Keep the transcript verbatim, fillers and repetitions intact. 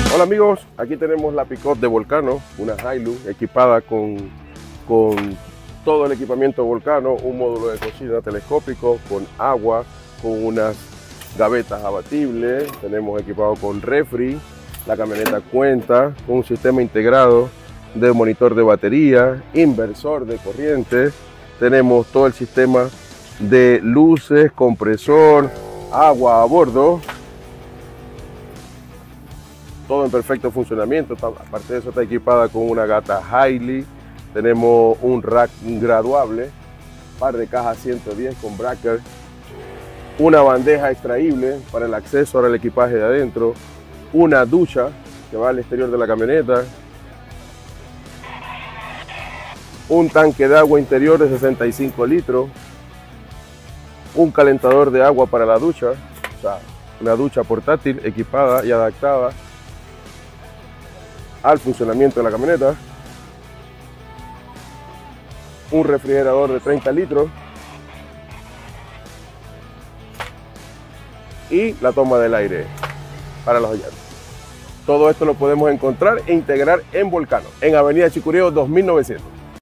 Hola amigos, aquí tenemos la pick-up de Volcano, una Hilux equipada con, con todo el equipamiento Volcano, un módulo de cocina telescópico con agua, con unas gavetas abatibles, tenemos equipado con refri, la camioneta cuenta con un sistema integrado de monitor de batería, inversor de corriente, tenemos todo el sistema de luces, compresor, agua a bordo, todo en perfecto funcionamiento. Aparte de eso está equipada con una gata Hilux, tenemos un rack graduable, par de cajas ciento diez con breaker, una bandeja extraíble para el acceso al equipaje de adentro, una ducha que va al exterior de la camioneta, un tanque de agua interior de sesenta y cinco litros, un calentador de agua para la ducha, o sea, una ducha portátil equipada y adaptada al funcionamiento de la camioneta, un refrigerador de treinta litros y la toma del aire para los llantas. Todo esto lo podemos encontrar e integrar en Volcano, en Avenida Chicureo dos mil novecientos.